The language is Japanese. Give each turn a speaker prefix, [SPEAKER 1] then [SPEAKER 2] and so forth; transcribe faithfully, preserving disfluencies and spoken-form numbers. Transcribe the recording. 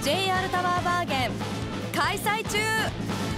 [SPEAKER 1] ジェイアール タワーバーゲン開催中。